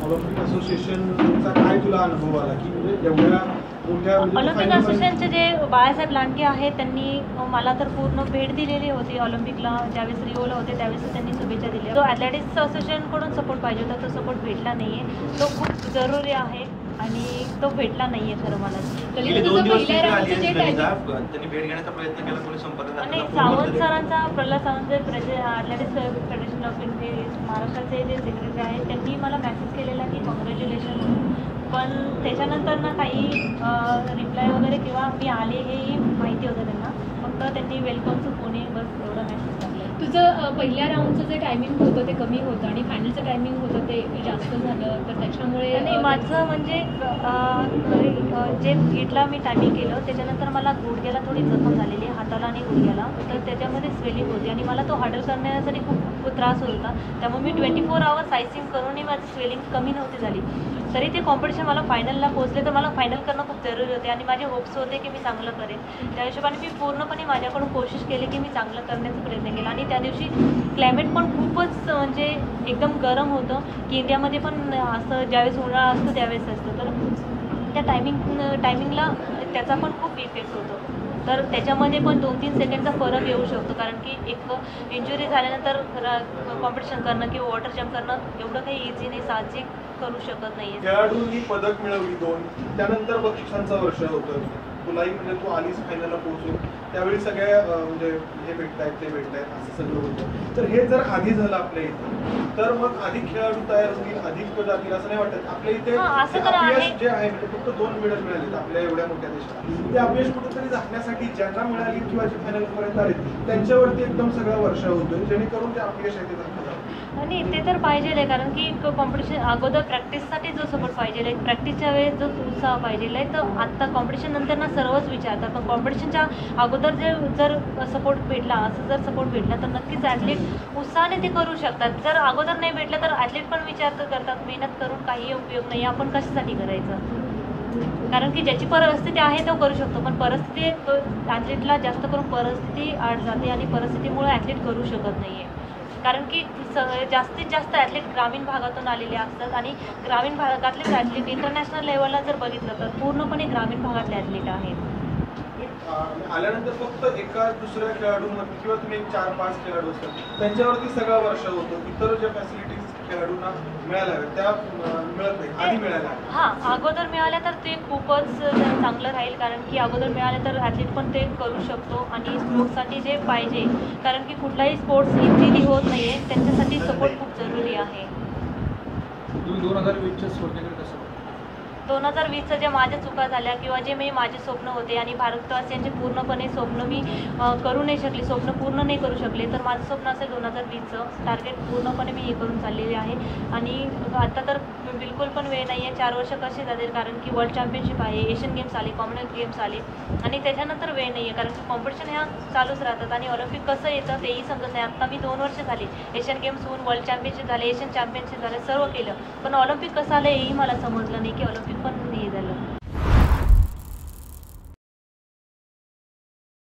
Olympic असोसिएशनचा काय तुला अनुभव आला की म्हणजे एवढ्या मोठ्या ऑलिम्पिक असोसिएशनचे जे बाळासाहेब लांडगे आहेत त्यांनी मला तर पूर्ण भेट दिलेली होती. ऑलिम्पिकला ज्यावेळेस रिओला होते त्यावेळेस त्यांनी शुभेच्छा दिल्या. जो ॲथलेटिक्स असोसिएशनकडून सपोर्ट पाहिजे होता तो सपोर्ट भेटला नाही आहे. तो खूप जरुरी आहे आणि तो भेटला नाही आहे खरं मला. आणि सावंत सरांचा, प्रल्हाद सावंत जे ॲथलेटिक्स फेडरेशन ऑफ इंडिया महाराष्ट्राचे जे सेक्रेटरी आहेत त्यांनी मला मेसेज केलेला की कॉंग्रॅच्युलेशन, पण त्याच्यानंतर ना काही रिप्लाय वगैरे किंवा मी आले हेही माहिती होतं त्यांना. फक्त त्यांनी वेलकमचं पुणे बस एवढा मेसेज टाकला. तुझं पहिल्या राऊंडचं जे टायमिंग होतं ते कमी होतं आणि फायनलचं टायमिंग होतं ते जास्त झालं, तर त्याच्यामुळे आणि माझं म्हणजे जे इटला मी टायमिंग केलं त्याच्यानंतर मला गुडघ्याला थोडी जखम झालेली, हाताला आणि गुडघ्याला, तर त्याच्यामध्ये स्वेलिंग होती आणि मला तो हँडल करण्यासाठी खूप त्रास होत होता. त्यामुळे मी 24 आवर्स आयसिंग करूनही माझी स्वेलिंग कमी नव्हती झाली. तरी ते कॉम्पिटिशन मला फायनलला पोहोचले तर मला फायनल करणं खूप जरुरी होते आणि माझे होप्स होते की मी चांगलं करेन. त्या हिशोबाने मी पूर्णपणे माझ्याकडून कोशिश केली की मी चांगलं करण्याचा प्रयत्न केला. आणि त्या दिवशी क्लायमेट पण खूपच म्हणजे एकदम गरम होतं की इंडियामध्ये पण असं ज्यावेळेस उन्हाळा असतो त्यावेळेस असतं, तर त्या टायमिंगला त्याचा पण खूप इफेक्ट होतो. तर त्याच्यामध्ये पण 2-3 सेकंडचा फरक येऊ शकतो, कारण की एक इंजुरी झाल्यानंतर कॉम्पिटिशन करणं किंवा वॉटर जम्प करणं एवढं काही इझी नाही, साहजिक करू शकत नाही. खेळाडूंनी पदक मिळवली 2, त्यानंतर बक्षिसांचं वर्ष होतं. तुलाही म्हणजे तू आलीच फायनलला पोहोचून, त्यावेळी सगळ्या म्हणजे हे भेटतायत ते भेटतायत असं सगळं होतं. तर हे जर आधी झालं आपल्या इथे तर मग अधिक खेळाडू तयार होतील, अधिक जातील असं नाही वाटत? आपल्या इथे अपयश जे आहे म्हणजे फक्त 2 मेडल मिळालेत आपल्या एवढ्या मोठ्या देशात, ते अपयश कुठेतरी झाकण्यासाठी ज्यांना मिळाली किंवा जे फायनल पर्यंत आले त्यांच्यावरती एकदम सगळा वर्षा होतोय, जेणेकरून ते अपयश आहे ते झाकलं जातं. आणि ते तर पाहिजे आहे, कारण की कॉम्पिटिशन अगोदर प्रॅक्टिससाठी जो सपोर्ट पाहिजे आहे, प्रॅक्टिसच्या वेळेस जो उत्साह पाहिजे आहे, तर आत्ता कॉम्पिटिशन नंतर ना सर्वच विचारतात, पण कॉम्पिटिशनच्या अगोदर जर सपोर्ट भेटला, असं जर सपोर्ट भेटला तर नक्कीच ॲथलीट उत्साहाने ते करू शकतात. जर अगोदर नाही भेटलं तर ॲथलीट पण विचार करतात मेहनत करून काही उपयोग नाही, आपण कशासाठी करायचं. कारण की ज्याची परिस्थिती आहे तो करू शकतो, पण परिस्थिती ॲथलीटला जास्त करून परिस्थिती आड जाते आणि परिस्थितीमुळे ॲथलीट करू शकत नाही आहे. कारण की जास्तीत जास्त ॲथलीट ग्रामीण भागातून आलेले असतात आणि ग्रामीण भागातलेच ॲथलीट इंटरनॅशनल लेवलला जर बघितलं तर पूर्णपणे ग्रामीण भागातले ॲथलीट आहेत. आल्यानंतर फक्त एका दुसऱ्या खेळाडूंवरती किंवा तुम्ही 4-5 खेळाडू असतात त्यांच्यावरती सगळा वर्ष होतो, इतर ज्या फॅसिलिटीज खेळाडूंना मिळाल्या त्या मिळत नाही, आधी मिळाल्या. हां, अगोदर मिळाल्या तर ते खूपच चांगलं राहील, कारण की अगोदर मिळाले तर ॲथलीट पण ते करू शकतो. आणि स्पोर्ट्ससाठी जे पाहिजे, कारण की कुठलाही स्पोर्ट्स इझिली होत नाही आहे, त्यांच्यासाठी सपोर्ट खूप जरुरी आहे. तुम्ही 2020च्या स्पर्धेकडे कसं 2020चं जे माझ्या चुका झाल्या किंवा जे माझे स्वप्न होते आणि भारतवासियांचे पूर्णपणे स्वप्न मी करू नाही शकले, स्वप्न पूर्ण नाही करू शकले, तर माझं स्वप्न असेल 2020चं टार्गेट पूर्णपणे मी हे करून चाललेले आहे. आणि आता तर बिलकुल पण वेळ नाही आहे. 4 वर्ष कसे जातील, कारण की वर्ल्ड चॅम्पियनशिप आहे, एशियन गेम्स आले, कॉमनवेल्थ गेम्स आले आणि त्याच्यानंतर वेळ नाही आहे, कारण की कॉम्पिटिशन ह्या चालूच राहतात आणि ऑलिम्पिक कसं येतं तेही समजत नाही. आत्ता मी 2 वर्ष झाली, एशियन गेम्स होऊन वर्ल्ड चॅम्पियनशिप झाले, एशियन चॅम्पियनशिप झाले, सर्व केलं, पण ऑलिम्पिक कसं आलं हेही मला समजलं नाही की ऑलिम्पिक पण हे झालं.